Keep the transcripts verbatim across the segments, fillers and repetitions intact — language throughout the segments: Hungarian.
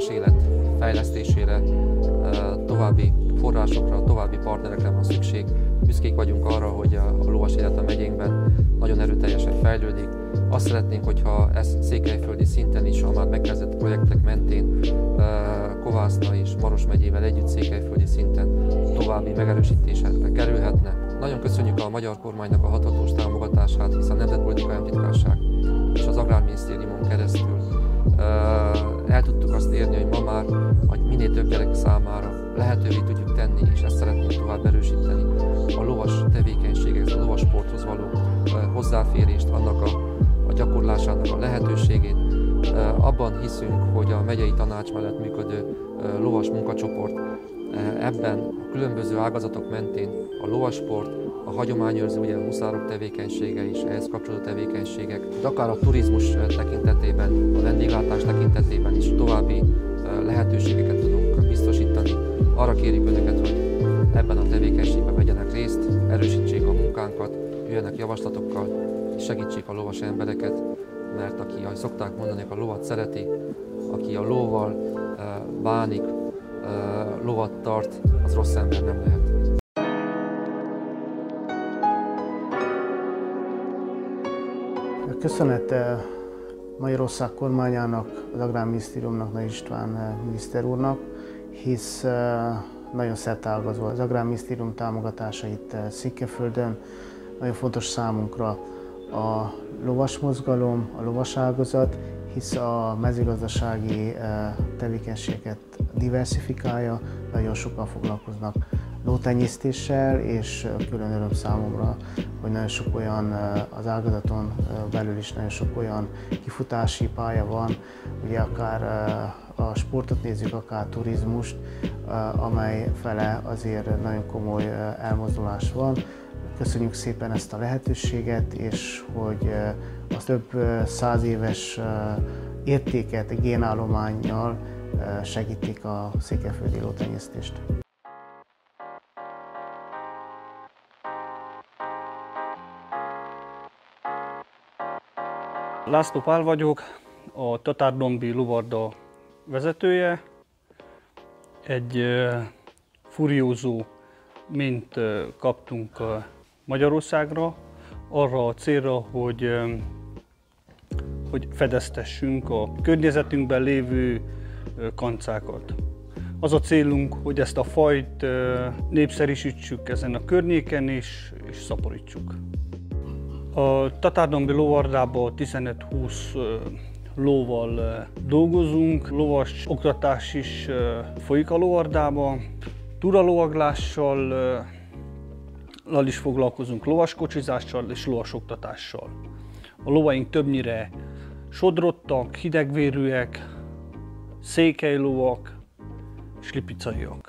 lovas élet fejlesztésére, további forrásokra, további partnerekre van szükség. Büszkék vagyunk arra, hogy a lovas élet a megyénkben nagyon erőteljesen fejlődik. Azt szeretnénk, hogyha ez székelyföldi szinten is, a már megkezdett projektek mentén Kovászna és Maros megyével együtt székelyföldi szinten további megerősítésre kerülhetne. Nagyon köszönjük a magyar kormánynak a hathatós támogatását, hiszen a Nemzetpolitikai Államtitkárság és az Agrárminisztériumon keresztül el tudtuk azt érni, hogy ma már hogy minél több gyerek számára lehetővé tudjuk tenni, és ezt szeretnénk tovább erősíteni, a lovas tevékenységhez, a lovas sporthoz való hozzáférést, annak a, a gyakorlásának a lehetőségét. Abban hiszünk, hogy a megyei tanács mellett működő lovas munkacsoport ebben a különböző ágazatok mentén a lovasport, a hagyományőrző, ugye a huszárok tevékenysége és ehhez kapcsolódó tevékenységek, de akár a turizmus tekintetében, a vendéglátás tekintetében is további lehetőségeket tudunk biztosítani. Arra kérjük Önöket, hogy ebben a tevékenységben vegyenek részt, erősítsék a munkánkat, jöjjenek javaslatokkal, és segítsék a lovas embereket, mert aki, ahogy szokták mondani, a lovat szereti, aki a lóval bánik, lovat tart, az rossz ember nem lehet. Köszönet Magyarország kormányának, az Agrárminisztériumnak, Nagy István miniszter úrnak, hisz nagyon szerteágazó az Agrárminisztérium támogatása itt Székelyföldön. Nagyon fontos számunkra a lovas mozgalom, a lovas ágazat, hisz a mezőgazdasági tevékenységet diversifikálja, nagyon sokan foglalkoznak lótenyésztéssel, és külön öröm számomra, hogy nagyon sok olyan, az ágazaton belül is nagyon sok olyan kifutási pálya van, ugye akár a sportot nézzük, akár turizmust, amely fele azért nagyon komoly elmozdulás van. Köszönjük szépen ezt a lehetőséget, és hogy az több száz éves értéket, génállománnyal segítik a székelyföldi lótenyésztést. László Pál vagyok, a Tatárdombi Lovarda vezetője. Egy furiózó mint kaptunk Magyarországra arra a célra, hogy, hogy fedeztessünk a környezetünkben lévő kancákat. Az a célunk, hogy ezt a fajt népszerűsítsük ezen a környéken és, és szaporítsuk. A Tatárdombi Lovardában tizenöt-húsz lóval dolgozunk, lovas oktatás is folyik a lovardában. Túralovaglással is foglalkozunk, lovaskocsizással és lovasoktatással. A lovaink többnyire sodrottak, hidegvérűek, székelylovak és lipicaiak.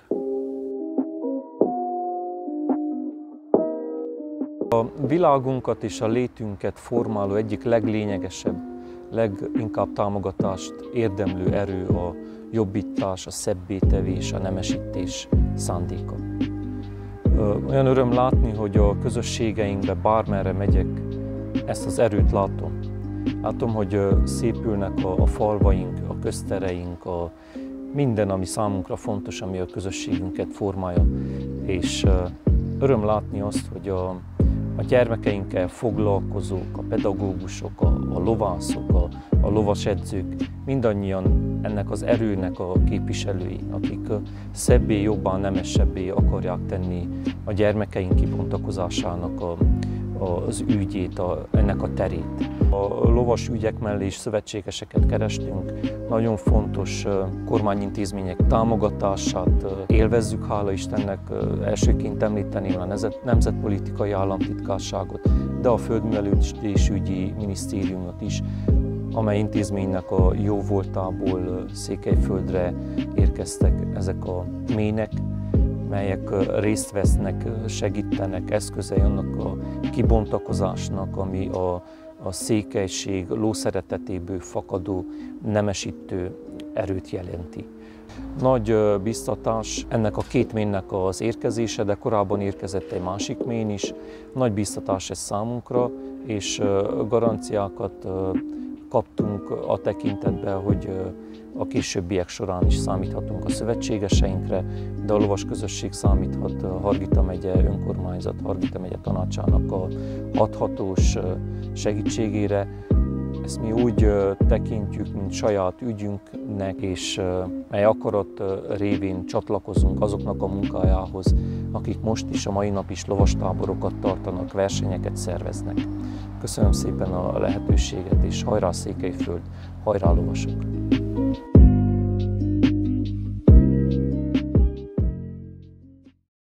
A világunkat és a létünket formáló egyik leglényegesebb, leginkább támogatást érdemlő erő a jobbítás, a szebbétevés, a nemesítés szándéka. Olyan öröm látni, hogy a közösségeinkbe bármerre megyek, ezt az erőt látom. Látom, hogy szépülnek a, a falvaink, a köztereink, a minden, ami számunkra fontos, ami a közösségünket formálja. És öröm látni azt, hogy a, a gyermekeinkkel foglalkozók, a pedagógusok, a, a lovászok, a, a lovasedzők, mindannyian ennek az erőnek a képviselői, akik szebbé, jobban, nemesebbé akarják tenni a gyermekeink kibontakozásának a, a, az ügyét, a, ennek a terét. A lovas ügyek mellé is szövetségeseket kerestünk. Nagyon fontos kormányintézmények támogatását élvezzük, hála Istennek. Elsőként említeném a Nemzetpolitikai Államtitkárságot, de a Földművelődésügyi Minisztériumot is, amely intézménynek a jóvoltából Székelyföldre érkeztek ezek a mének, melyek részt vesznek, segítenek, eszközei annak a kibontakozásnak, ami a, a székelység lószeretetéből fakadó nemesítő erőt jelenti. Nagy biztatás ennek a két ménnek az érkezése, de korábban érkezett egy másik mén is. Nagy biztatás ez számunkra, és garanciákat kaptunk a tekintetben, hogy a későbbiek során is számíthatunk a szövetségeseinkre, de a lovas közösség számíthat a Hargita megye önkormányzat, Hargita megye tanácsának a hathatós segítségére. Ezt mi úgy tekintjük, mint saját ügyünknek, és mely akarat révén csatlakozunk azoknak a munkájához, akik most is, a mai nap is lovastáborokat tartanak, versenyeket szerveznek. Köszönöm szépen a lehetőséget, és hajrá Székelyföld, hajrá lovasok!